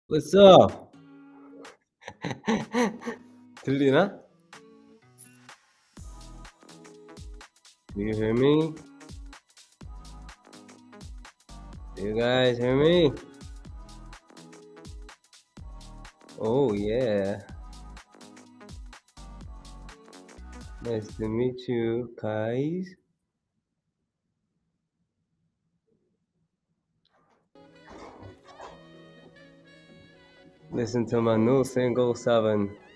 What's up? 들리나? Do you hear me? Do you guys hear me? Oh yeah. Nice to meet you, guys. Listen to my new single 7.